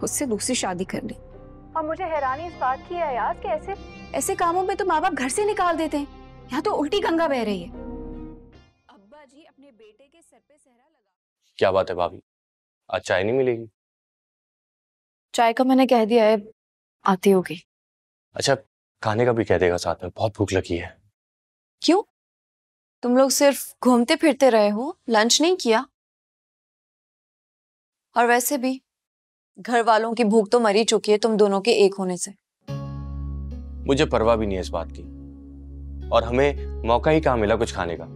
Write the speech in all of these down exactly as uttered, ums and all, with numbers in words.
उससे दूसरी शादी कर ली। और मुझे हैरानी इस बात की है अयाज कि ऐसे ऐसे कामों में तो माँ बाप घर से निकाल देते हैं, यहाँ तो उल्टी गंगा बह रही है। अब्बा जी अपने बेटे के सर पे सहरा लगा। क्या बात है भाभी, आज चाय नहीं मिलेगी? चाय का मैंने कह दिया है, आती होगी। अच्छा, खाने का भी कह देगा साथ में, बहुत भूख लगी है। क्यों, तुम लोग सिर्फ घूमते फिरते रहे हो, लंच नहीं किया? और वैसे भी घर वालों की भूख तो मरी चुकी है तुम दोनों के एक होने से। मुझे परवाह भी नहीं है इस बात की, और हमें मौका ही कहाँ मिला कुछ खाने का।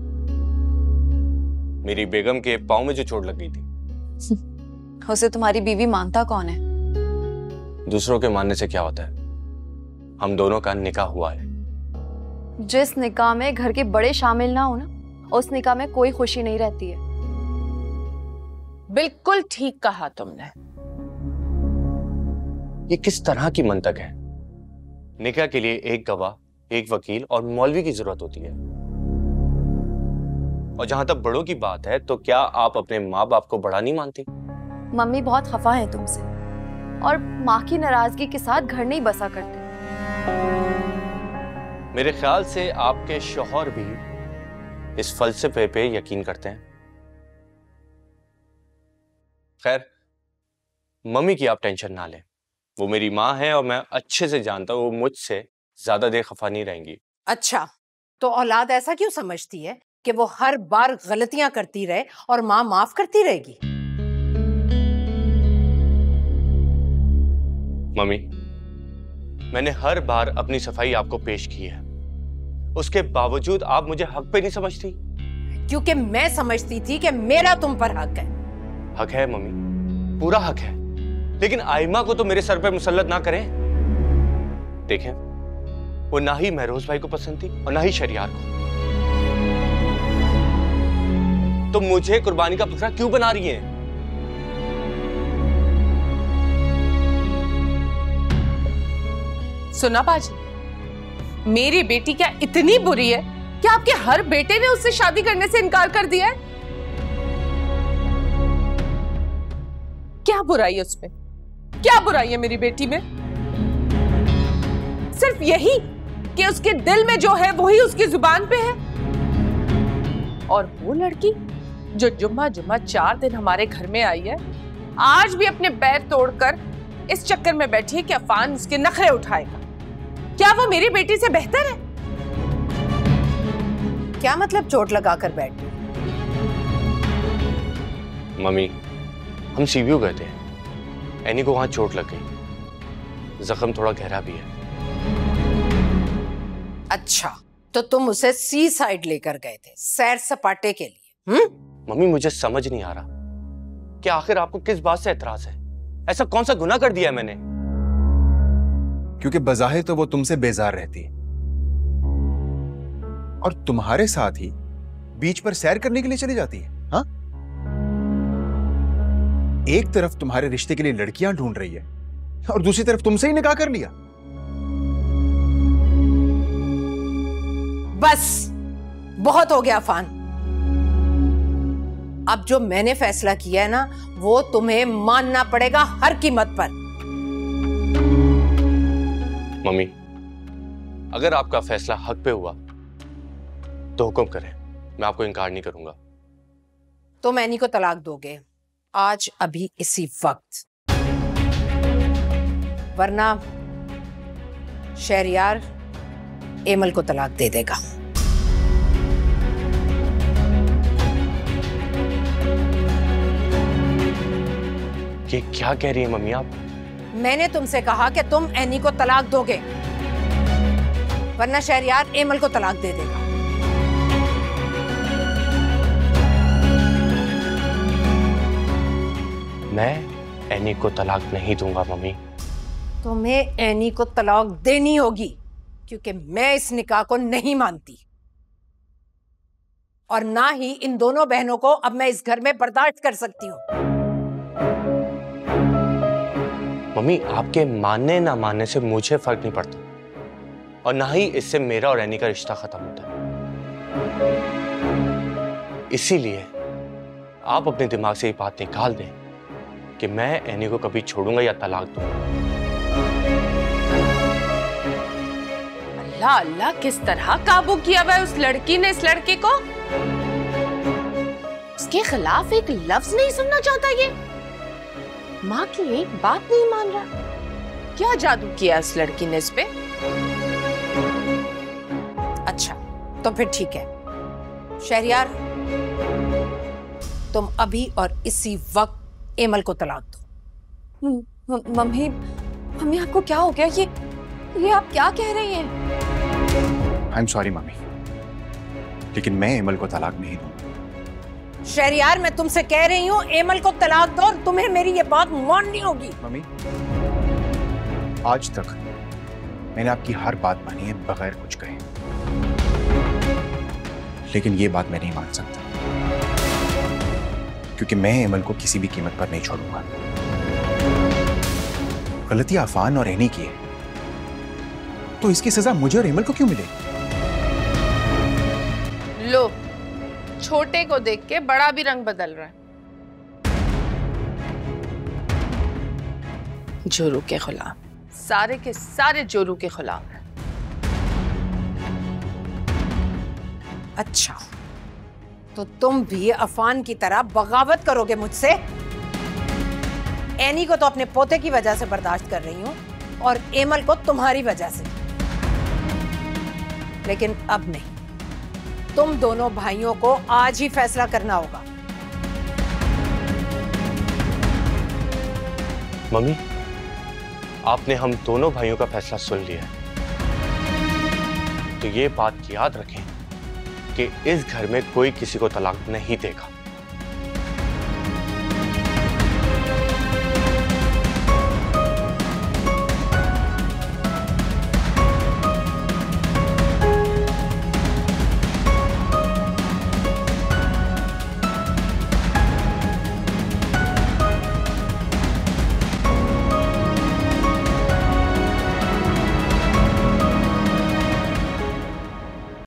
मेरी बेगम के पाँव में जो चोट लग गई थी। उसे तुम्हारी बीवी मानता कौन है? दूसरों के मानने से क्या होता है, हम दोनों का निकाह हुआ है। जिस निकाह में घर के बड़े शामिल ना हो ना, उस निकाह में कोई खुशी नहीं रहती है। बिल्कुल ठीक कहा तुमने। ये किस तरह की मंतक है? निकाह के लिए एक गवाह, एक वकील और मौलवी की जरूरत होती है। और जहां तक बड़ों की बात है, तो क्या आप अपने माँ बाप को बड़ा नहीं मानती? मम्मी बहुत खफा है तुमसे, और माँ की नाराजगी के साथ घर नहीं बसा करते। मेरे ख्याल से आपके शौहर भी इस फलसफे पे यकीन करते हैं। खैर, मम्मी की आप टेंशन ना लें, वो मेरी माँ है और मैं अच्छे से जानता हूँ वो मुझसे ज्यादा देर खफा नहीं रहेंगी। अच्छा, तो औलाद ऐसा क्यों समझती है कि वो हर बार गलतियां करती रहे और माँ माफ करती रहेगी? मम्मी, मैंने हर बार अपनी सफाई आपको पेश की है, उसके बावजूद आप मुझे हक पे नहीं समझती। क्योंकि मैं समझती थी कि मेरा तुम पर हक है। हक है मम्मी, पूरा हक है, लेकिन आइमा को तो मेरे सर पे मुसल्लत ना करें। देखें, वो ना ही महरोज भाई को पसंद थी और ना ही शरियार को, तो मुझे कुर्बानी का बकरा क्यों बना रही है? सुना बाजी, मेरी बेटी क्या इतनी बुरी है कि आपके हर बेटे ने उससे शादी करने से इनकार कर दिया है? क्या बुराई है उसमें? क्या बुराई है मेरी बेटी में? सिर्फ यही कि उसके दिल में जो है वही उसकी जुबान पे है। और वो लड़की जो जुम्मा जुम्मा चार दिन हमारे घर में आई है, आज भी अपने पैर तोड़कर इस चक्कर में बैठी है कि अफान उसके नखरे उठाएगा। क्या वो मेरी बेटी से बेहतर है? क्या मतलब चोट लगाकर बैठ गई? मम्मी, हम सीबीओ गए थे, एनी को वहां चोट लग गई, जख्म थोड़ा गहरा भी है। अच्छा, तो तुम उसे सी साइड लेकर गए थे सैर सपाटे के लिए? हम्म? मम्मी, मुझे समझ नहीं आ रहा कि आखिर आपको किस बात से एतराज है। ऐसा कौन सा गुनाह कर दिया है मैंने? क्योंकि बज़ाहिर तो वो तुमसे बेजार रहती है और तुम्हारे साथ ही बीच पर सैर करने के लिए चली जाती है। हाँ, एक तरफ तुम्हारे रिश्ते के लिए लड़कियां ढूंढ रही है और दूसरी तरफ तुमसे ही निकाह कर लिया। बस बहुत हो गया अफान। अब जो मैंने फैसला किया है ना, वो तुम्हें मानना पड़ेगा हर कीमत पर। मम्मी, अगर आपका फैसला हक पे हुआ तो हुक्म करें, मैं आपको इनकार नहीं करूंगा। तुम एनी को तलाक दोगे आज, अभी इसी वक्त, वरना शहरियार एमल को तलाक दे देगा। ये क्या कह रही है मम्मी आप? मैंने तुमसे कहा कि तुम एनी को तलाक दोगे, वरना शहरियार एमल को तलाक दे देगा। मैं एनी को तलाक नहीं दूंगा मम्मी। तुम्हें एनी को तलाक देनी होगी, क्योंकि मैं इस निकाह को नहीं मानती, और ना ही इन दोनों बहनों को अब मैं इस घर में बर्दाश्त कर सकती हूँ। मम्मी, आपके मानने ना मानने से मुझे फर्क नहीं पड़ता, और ना ही इससे मेरा और एनी का रिश्ता खत्म होता है। इसीलिए आप अपने दिमाग से ये बात निकाल दें कि मैं एनी को कभी छोड़ूंगा या तलाक दूंगा। अल्लाह अल्लाह, किस तरह काबू किया हुआ है उस लड़की ने इस लड़के को। उसके खिलाफ एक लफ्ज नहीं सुनना चाहता ये। माँ की एक बात नहीं मान रहा। क्या जादू किया इस लड़की ने इस पे। अच्छा तो फिर ठीक है शहरियार, तुम अभी और इसी वक्त एमल को तलाक दो। मम्मी मम्मी आपको क्या हो गया? ये ये आप क्या कह रही हैं? आई एम सॉरी मम्मी, लेकिन मैं एमल को तलाक नहीं दूंगा। शहरियार, मैं तुमसे कह रही हूँ एमल को तलाक दो और तुम्हें मेरी ये बात माननी होगी। मम्मी, आज तक मैंने आपकी हर बात मानी है बगैर कुछ कहे, लेकिन ये बात मैं नहीं मान सकता क्योंकि मैं एमल को किसी भी कीमत पर नहीं छोड़ूंगा। गलती अफान और एनी की है, तो इसकी सजा मुझे और एमल को क्यों मिले? लो, छोटे को देख के बड़ा भी रंग बदल रहा है। जोरू के खिलाफ, सारे के सारे जोरू के खिलाफ है। अच्छा, तो तुम भी अफान की तरह बगावत करोगे मुझसे? एनी को तो अपने पोते की वजह से बर्दाश्त कर रही हूं और एमल को तुम्हारी वजह से, लेकिन अब नहीं। तुम दोनों भाइयों को आज ही फैसला करना होगा। मम्मी, आपने हम दोनों भाइयों का फैसला सुन लिया है, तो ये बात याद रखें कि इस घर में कोई किसी को तलाक नहीं देगा।